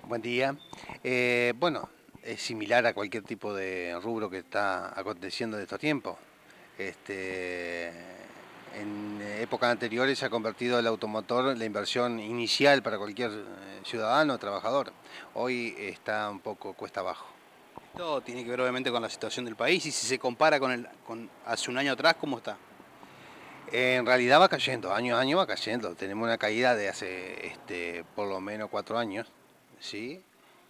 Buen día. Bueno, es similar a cualquier tipo de rubro que está aconteciendo de estos tiempos. Este, en épocas anteriores se ha convertido el automotor la inversión inicial para cualquier ciudadano o trabajador. Hoy está un poco cuesta abajo. Esto tiene que ver obviamente con la situación del país y si se compara con hace un año atrás, ¿cómo está? En realidad va cayendo, año a año va cayendo. Tenemos una caída de hace por lo menos 4 años, ¿sí?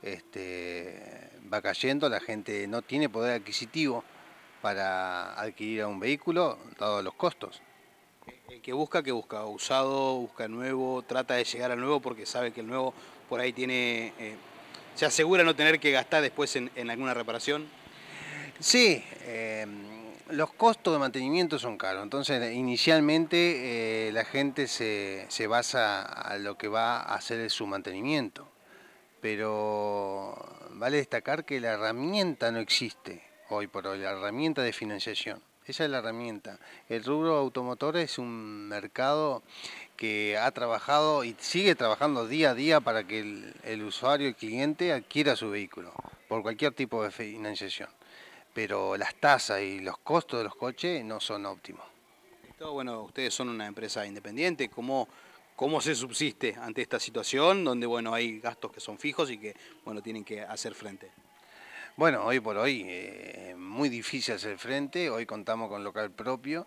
Va cayendo, la gente no tiene poder adquisitivo para adquirir un vehículo, dado los costos. El que busca, ¿qué busca? Usado, busca nuevo, trata de llegar al nuevo porque sabe que el nuevo por ahí tiene, se asegura no tener que gastar después en alguna reparación. Sí, los costos de mantenimiento son caros, entonces inicialmente la gente se basa a lo que va a hacer su mantenimiento, pero vale destacar que la herramienta no existe hoy por hoy, la herramienta de financiación. Esa es la herramienta. El rubro automotor es un mercado que ha trabajado y sigue trabajando día a día para que el usuario, el cliente, adquiera su vehículo por cualquier tipo de financiación, pero las tasas y los costos de los coches no son óptimos. Esto, bueno, ustedes son una empresa independiente, ¿cómo se subsiste ante esta situación donde, bueno, hay gastos que son fijos y que, bueno, tienen que hacer frente? Bueno, hoy por hoy muy difícil hacer frente, hoy contamos con local propio,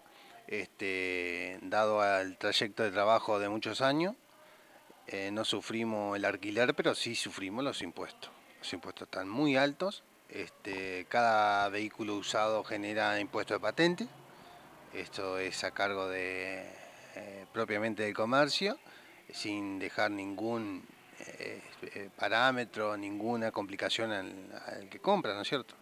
dado al trayecto de trabajo de muchos años, no sufrimos el alquiler, pero sí sufrimos los impuestos. Los impuestos están muy altos, cada vehículo usado genera impuesto de patente, esto es a cargo de propiamente del comercio, sin dejar ningún parámetro, ninguna complicación al que compra, ¿no es cierto?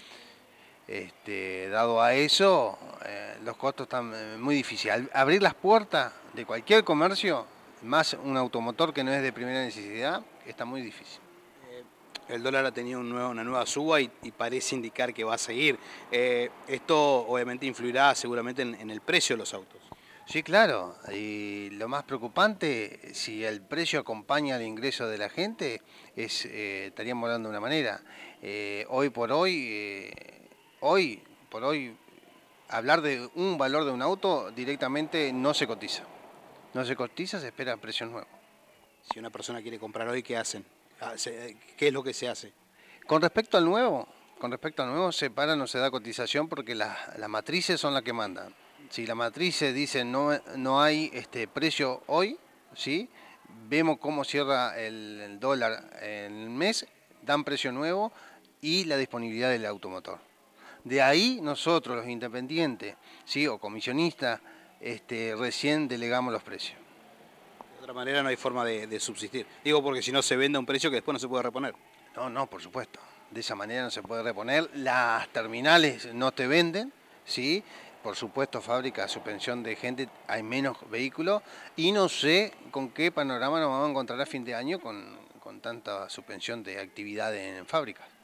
Dado a eso, los costos están muy difíciles. Abrir las puertas de cualquier comercio, más un automotor que no es de primera necesidad, está muy difícil. El dólar ha tenido una nueva suba y parece indicar que va a seguir. Esto obviamente influirá seguramente en el precio de los autos. Sí, claro, y lo más preocupante, si el precio acompaña al ingreso de la gente, estaríamos hablando de una manera. Hoy por hoy, hoy por hoy, hablar de un valor de un auto directamente no se cotiza. No se cotiza, se espera precios nuevos. Si una persona quiere comprar hoy, ¿qué hacen? ¿Qué es lo que se hace? Con respecto al nuevo, se para, no se da cotización porque las matrices son las que mandan. Si las matrices dicen no hay precio hoy, ¿sí? Vemos cómo cierra el dólar en el mes, dan precio nuevo y la disponibilidad del automotor. De ahí nosotros, los independientes, ¿sí? O comisionistas, recién delegamos los precios. De otra manera no hay forma de subsistir. Digo porque si no se vende a un precio que después no se puede reponer. No, no, por supuesto. De esa manera no se puede reponer. Las terminales no te venden, ¿sí? Por supuesto, fábrica, suspensión de gente, hay menos vehículos. Y no sé con qué panorama nos vamos a encontrar a fin de año con tanta suspensión de actividades en fábricas.